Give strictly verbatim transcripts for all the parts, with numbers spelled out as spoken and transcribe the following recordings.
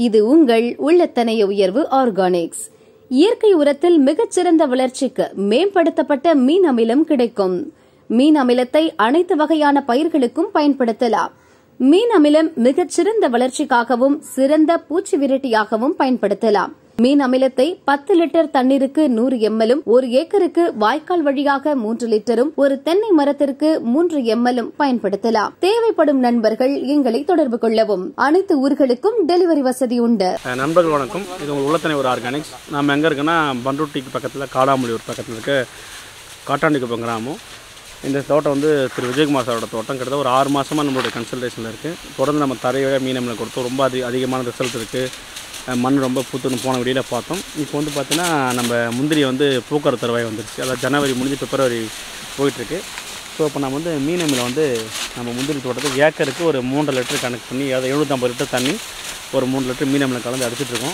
இது உங்கள் உள்ளத்தனைய உயர்வு ஆர்கானிக்ஸ். இயற்கை உரத்தில் மிகச்சிறந்த வளர்ச்சிக்கு மேம்படுத்தப்பட்ட மீன் அமிலம் கிடைக்கும். மீன் அமிலத்தை அனைத்து வகையான பயிர்களுக்கும் பயன்படுத்தலாம். மீன் அமிலம் மிகச்சிறந்த வளர்ச்சிக்காகவும் சிறந்த பூச்சி விரட்டியாகவும் பயன்படுத்தலாம். மீன் அமிலத்தை பத்து லிட்டர் தண்ணீருக்கு நூறு எம்எலும், ஒரு ஏக்கருக்கு வாய்க்கால் வழியாக மூன்று லிட்டரும், ஒரு தென்னை மரத்திற்கு மூன்று எம்எலும் பயன்படுத்தலாம். தேவைப்படும் நண்பர்கள் எங்களை தொடர்பு கொள்ளவும். அனைத்து ஊர்களுக்கும் டெலிவரி வசதி உண்டு. நண்பர்கள் வணக்கம். இது உங்கள் உள்ளத்தனை ஒரு ஆர்கானிக்ஸ். நம்ம எங்கே இருக்குன்னா பண்ருட்டிக்கு பக்கத்தில் காடாமொழியூர் பக்கத்தில் இருக்க காட்டாண்டிக்குப்பம் கிராமம். இந்த தோட்டம் வந்து திரு விஜயகுமார் சாரோட தோட்டம். கிட்டத்தட்ட ஒரு ஆறு மாதமாக நம்மளுடைய கன்சல்டேஷனில் இருக்குது. தொடர்ந்து நம்ம தரையாக மீன் அமிலம் கொடுத்தோம். ரொம்ப அதி அதிகமான ரிசல்ட் இருக்குது. மண் ரொம்ப பூத்துன்னு போன வெளியில் பார்த்தோம். இப்போ வந்து பார்த்தீங்கன்னா நம்ம முந்திரி வந்து பூக்கிற தருவாய் வந்துருச்சு. அதாவது ஜனவரி முடிஞ்சு பிப்ரவரி போயிட்டுருக்கு. ஸோ இப்போ நம்ம வந்து மீன் அமிலம் வந்து நம்ம முந்திரி தோட்டத்துக்கு ஏக்கருக்கு ஒரு மூன்று லிட்டர் கணக்கு பண்ணி, அதாவது எழுநூற்றம்பது லிட்டர் தண்ணி ஒரு மூணு லிட்டர் மீன் அமிலம் கலந்து அடிச்சிட்ருக்கோம்.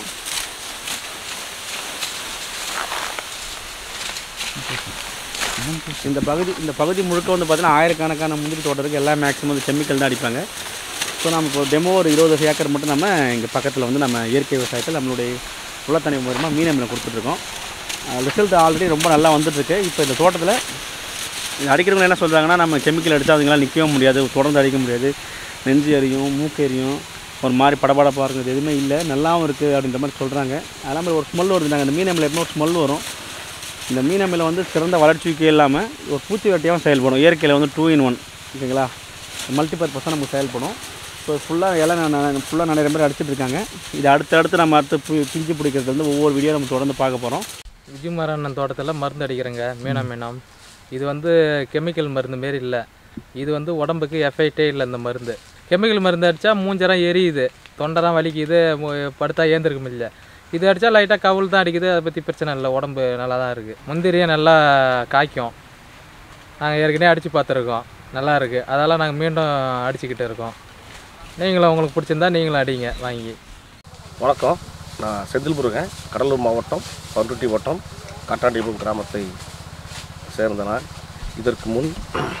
இந்த பகுதி இந்த பகுதி முழுக்க வந்து பார்த்திங்கன்னா ஆயிரக்கணக்கான முந்திரி தோட்டத்துக்கு எல்லாம் மேக்ஸிமம் வந்து கெமிக்கல் தான் அடிப்பாங்க. ஸோ நம்ம இப்போ டெமோ ஒரு இருபது ஏக்கர் மட்டும் நம்ம இங்கே பக்கத்தில் வந்து நம்ம இயற்கை விவசாயத்தில் நம்மளுடைய உள்ளத்தனை மூலமாக மீன் அமிலம் கொடுத்துட்ருக்கோம். ரிசல்ட் ஆல்ரெடி ரொம்ப நல்லா வந்துட்டுருக்கு. இப்போ இந்த தோட்டத்தில் அடிக்கிறவங்க என்ன சொல்கிறாங்கன்னா, நம்ம கெமிக்கல் அடித்தா அதுங்களாம் நிற்கவும் முடியாது, தொடர்ந்து அடிக்க முடியாது, நெஞ்சு எரியும், மூக்கு எரியும், ஒரு மாதிரி படபடப்பாக இருக்குது, எதுவுமே இல்லை, நல்லாவும் இருக்குது அப்படின்ற மாதிரி சொல்கிறாங்க. அதெல்லாம் மாதிரி ஒரு ஸ்மெல் வருது. நாங்கள் இந்த மீன் அமிலம் எப்போ ஒரு ஸ்மெல் வரும். இந்த மீன் அமிலம் வந்து சிறந்த வளர்ச்சிக்கு இல்லாமல் ஒரு பூச்சி வெட்டியாகவும் செயல்படும். இயற்கையில் வந்து டூ இன் ஒன் ஓகேங்களா, மல்டிபர்பஸாக நமக்கு செயல்படும். ஸோ ஃபுல்லாக எல்லாம் நான் ஃபுல்லாக நிறைய பேர் அடிச்சுட்டு இருக்காங்க. இது அடுத்து அடுத்து நம்ம அடுத்து பிஞ்சு பிடிக்கிறது வந்து ஒவ்வொரு வீடியோ நம்ம தொடர்ந்து பார்க்க போகிறோம். விஜயகுமாரன் தோட்டத்தில் மருந்து அடிக்கிறேங்க மீனா மீனம். இது வந்து கெமிக்கல் மருந்து மாரி இல்லை. இது வந்து உடம்புக்கு எஃபெக்டே இல்லை. இந்த மருந்து கெமிக்கல் மருந்து அடித்தா மூஞ்சரம் எரியுது, தொண்டரம் வலிக்குது, படுத்தா ஏந்திருக்க முடியல. இது அடித்தா லைட்டாக கவுல் தான் அடிக்குது. அதை பற்றி பிரச்சனை இல்லை, உடம்பு நல்லா தான் இருக்குது. முந்திரியே நல்லா காய்க்கும். நாங்கள் ஏற்கனவே அடித்து பார்த்துருக்கோம், நல்லா இருக்குது. அதெல்லாம் நாங்கள் மீண்டும் அடிச்சுக்கிட்டு இருக்கோம். நீங்களும் உங்களுக்கு பிடிச்சிருந்தா நீங்களும் அடிங்க வாங்கி. வணக்கம், நான் செந்தில் முருகன், கடலூர் மாவட்டம் பண்ருட்டி வட்டம் காட்டாண்டிக்குப்பம் கிராமத்தை சேர்ந்த நான். இதற்கு முன்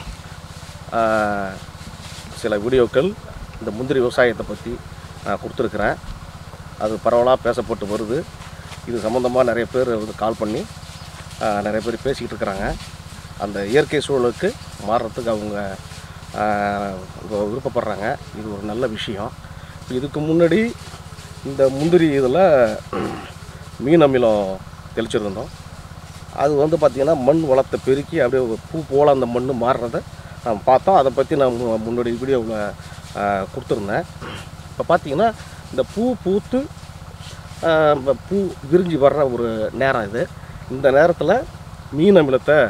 சில வீடியோக்கள் இந்த முந்திரி விவசாயத்தை பற்றி நான் கொடுத்துருக்குறேன். அது பரவலாக பேசப்பட்டு வருது. இது சம்மந்தமாக நிறைய பேர் வந்து கால் பண்ணி நிறைய பேர் பேசிக்கிட்டு இருக்கிறாங்க. அந்த இயற்கை சூழலுக்கு மாறுறதுக்கு அவங்க விருப்பப்படுறாங்க. இது ஒரு நல்ல விஷயம். இதுக்கு முன்னாடி இந்த முந்திரி இதில் மீன் அமிலம் தெளிச்சிருந்தோம். அது வந்து பார்த்திங்கன்னா மண் வளத்தை பெருக்கி அப்படியே பூ போல் அந்த மண் மாறுறதை நம்ம பார்த்தோம். அதை பற்றி நான் முன்னாடி வீடியோவில் கொடுத்துருந்தேன். இப்போ பார்த்திங்கன்னா இந்த பூ பூத்து பூ விரிஞ்சு வர்ற ஒரு நேரம் இது. இந்த நேரத்தில் மீன் அமிலத்தை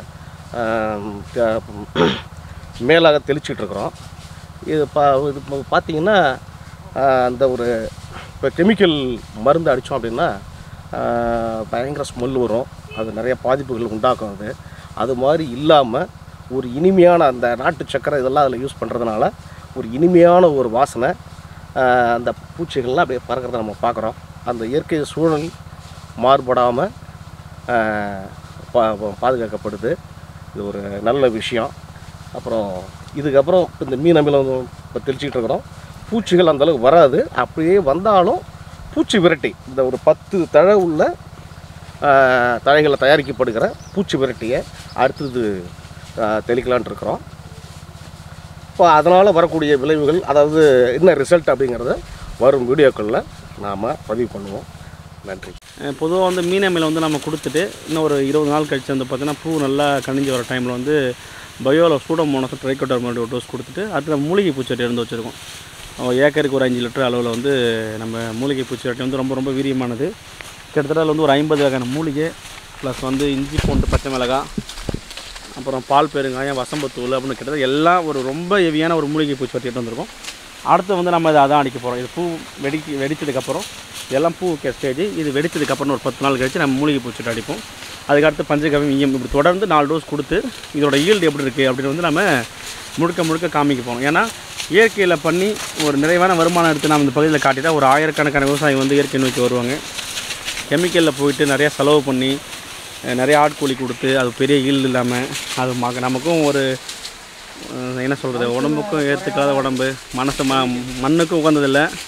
மேலாக தெளிச்சிட்ருக்குறோம். இது பா இது பார்த்திங்கன்னா அந்த ஒரு இப்போ கெமிக்கல் மருந்து அடித்தோம் அப்படின்னா பயங்கர ஸ்மெல் வரும். அது நிறைய பாதிப்புகள் உண்டாக்கும். அது அது மாதிரி இல்லாமல் ஒரு இனிமையான அந்த நாட்டு சக்கரை இதெல்லாம் அதில் யூஸ் பண்ணுறதுனால ஒரு இனிமையான ஒரு வாசனை, அந்த பூச்சிகள்லாம் அப்படியே பறக்கிறத நம்ம பார்க்குறோம். அந்த இயற்கை சூழல் மாறுபடாமல் பா பாதுகாக்கப்படுது. இது ஒரு நல்ல விஷயம். அப்புறம் இதுக்கப்புறம் இந்த மீன் அமிலம் இப்போ தெளிச்சிக்கிட்டு இருக்கிறோம். பூச்சிகள் அந்தளவுக்கு வராது. அப்படியே வந்தாலும் பூச்சி விரட்டி, இந்த ஒரு பத்து தழை உள்ள தழைகளில் தயாரிக்கப்படுகிற பூச்சி விரட்டியை அடுத்தது தெளிக்கலான் இருக்கிறோம். இப்போ அதனால் வரக்கூடிய விளைவுகள், அதாவது என்ன ரிசல்ட் அப்படிங்கிறத வரும் வீடியோக்களில் நாம் பதிவு பண்ணுவோம். நன்றி. பொதுவாக வந்து மீன் அமிலம் வந்து நம்ம கொடுத்துட்டு இன்னும் ஒரு இருபது நாள் கழிச்சு வந்து பார்த்திங்கன்னா பூ நல்லா கணிஞ்சு வர டைமில் வந்து பயோவில் சூடோமோனாஸ் ட்ரைகோடர்மா ஒரு டோஸ் கொடுத்துட்டு அடுத்து நம்ம மூலிகை பூச்செடி இருந்து வச்சுருக்கோம். ஏக்கருக்கு ஒரு அஞ்சு லிட்டர் அளவில் வந்து நம்ம மூலிகை பூச்செடி வந்து ரொம்ப ரொம்ப வீரியமானது. கிட்டத்தட்ட அதில் வந்து ஒரு ஐம்பது வகையான மூலிகை ப்ளஸ் வந்து இஞ்சி பூண்டு பச்சை மிளகாய் அப்புறம் பால் பெருங்காயம் வசம்பத்தூள் அப்படின்னு கிட்டத்தட்ட எல்லாம் ஒரு ரொம்ப ஹெவியான ஒரு மூலிகை பூச்சி வச்சுட்டு வந்திருக்கோம். அடுத்து வந்து நம்ம இதை அதான் அடிக்க போகிறோம். இது பூ வெடிக்க வெடித்ததுக்கப்புறம் இதெல்லாம் பூ ஸ்டேஜ். இது வெடித்ததுக்கப்புறம் ஒரு பத்து நாள் கழிச்சு நம்ம மூலிகை பூச்சிட்டு அடிப்போம். அதுக்கடுத்து பஞ்சகவ்யம் ஈயம் இப்படி தொடர்ந்து நாலு டோஸ் கொடுத்து இதோட ஈல்டு எப்படி இருக்குது அப்படின்னு வந்து நம்ம முழுக்க முழுக்க காமிக்க போகிறோம். ஏன்னா இயற்கையில் பண்ணி ஒரு நிறைவான வருமானம் எடுத்து நம்ம இந்த பகுதியில் காட்டிட்டா ஒரு ஆயிரக்கணக்கான விவசாயி வந்து இயற்கை நோக்கி வருவாங்க. கெமிக்கலில் போயிட்டு நிறையா செலவு பண்ணி நிறைய ஆட்கூலி கொடுத்து அது பெரிய ஈல்டு இல்லாமல் அது மக நமக்கும் ஒரு என்ன சொல்கிறது, உடம்புக்கும் ஏற்றுக்காத உடம்பு, மனசு ம மண்ணுக்கும் உகந்ததில்லை,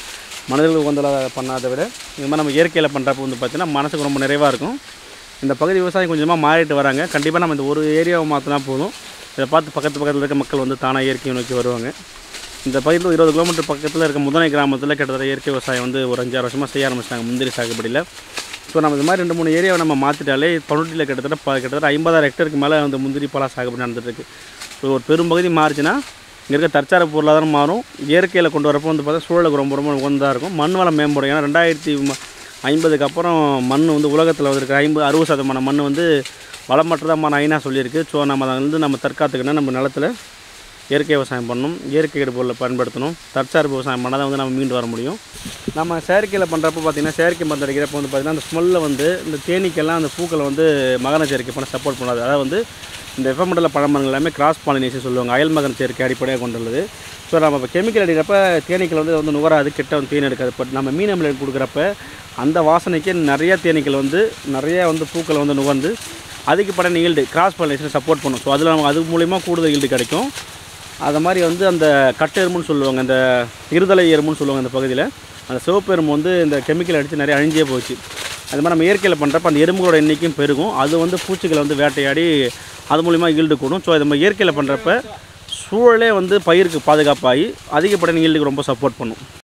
மனிதர்களுக்கு உகந்ததாக பண்ணாத விட இது மாதிரி நம்ம இயற்கையில் பண்ணுறப்ப வந்து பார்த்திங்கன்னா மனசுக்கு ரொம்ப நிறைவாக இருக்கும். இந்த பகுதி விவசாயம் கொஞ்சமாக மாறிட்டு வராங்க. கண்டிப்பாக நம்ம இந்த ஒரு ஏரியாவை மாற்றினா போதும், இதை பார்த்து பக்கத்து பக்கத்தில் இருக்க மக்கள் வந்து தானாக இயற்கையை நோக்கி வருவாங்க. இந்த பகுதியில் இருபது கிலோமீட்டர் பக்கத்தில் இருக்க முதனை கிராமத்தில் கிட்டத்தட்ட இயற்கை விவசாயம் வந்து ஒரு அஞ்சாறு வருஷமாக செய்ய ஆரம்பிச்சிட்டாங்க முந்திரி சாகுபடியில். ஸோ நம்ம இது மாதிரி ரெண்டு மூணு ஏரியாவை நம்ம மாற்றிட்டாலே தொண்ணூற்றியில் கிட்டத்தட்ட ப கிட்டத்தட்ட ஐம்பதாயிரம் ஹெக்டருக்கு மேலே வந்து முந்திரி பழ சாகுபடி நடந்துகிட்ருக்கு. ஸோ ஒரு பெரும்பகுதி மாறிச்சுன்னா இங்கே இருக்க தற்சார்பு பொருளாதாரம் மாறும். இயற்கையில் கொண்டு வரப்போ வந்து பார்த்தா சூழலுக்கு ரொம்ப ரொம்ப உகந்ததாக இருக்கும். மண் வளம் மேம்படும். ஏன்னா ரெண்டாயிரத்தி ஐம்பதுக்கு அப்புறம் மண் வந்து உலகத்தில் வந்துருக்க ஐம்பது அறுபது சதமான மண் வந்து வளமற்றதாக ஐநா சொல்லியிருக்கு. ஸோ நம்ம அதை வந்து நம்ம தற்காத்துக்கணும். நம்ம நிலத்தில் இயற்கை விவசாயம் பண்ணணும், இயற்கை இடுபொருளை பயன்படுத்தணும். தற்சார்பு விவசாயம் பண்ணால் தான் வந்து நம்ம மீண்டு வர முடியும். நம்ம செயற்கையில் பண்ணுறப்போ பார்த்திங்கன்னா செயற்கை மருந்து அடிக்கிறப்போ வந்து பார்த்திங்கன்னா அந்த ஸ்மெல்லில் வந்து இந்த தேனீக்கெல்லாம் அந்த பூக்களை வந்து மகன சேர்க்கை பண்ண சப்போர்ட் பண்ணாது. அதாவது வந்து இந்த வெப்பமண்டல பழமரங்கள் எல்லாமே கிராஸ் பாலினேஷன் சொல்லுவாங்க, அயல் மகன் சேர்க்கை அடிப்படையாக கொண்டுள்ளது. ஸோ நம்ம இப்போ கெமிக்கல் அடிக்கிறப்ப தேனீக்கள் வந்து வந்து நுகராது, கிட்ட வந்து தேன் எடுக்காது. பட் நம்ம மீன் அமிலம் கொடுக்குறப்ப அந்த வாசனைக்கு நிறையா தேனீக்கள் வந்து நிறையா வந்து பூக்களை வந்து நுகர்ந்து அதுக்கு படம் ஈல்டு கிராஸ் பாலினேஷன் சப்போர்ட் பண்ணும். ஸோ அதில் நம்ம அது மூலிமா கூடுதல் ஈல்டு கிடைக்கும். அது மாதிரி வந்து அந்த கட்டு எறும்புன்னு சொல்லுவாங்க, அந்த இருதலை எறும்புன்னு சொல்லுவாங்க அந்த பகுதியில். அந்த சிவப்பு எறும்பு வந்து இந்த கெமிக்கல் அடித்து நிறைய அழிஞ்சே போச்சு. அது மாதிரி நம்ம இயற்கையில் பண்ணுறப்ப அந்த எறும்புகளோட எண்ணிக்கையும் பெருகும். அது வந்து பூச்சிகளை வந்து வேட்டையாடி அது மூலிமா ஈல்டு கூடும். ஸோ நம்ம இயற்கையில் பண்ணுறப்ப சூழலே வந்து பயிருக்கு பாதுகாப்பாகி அதிகப்படியான ஈல்டுக்கு ரொம்ப சப்போர்ட் பண்ணும்.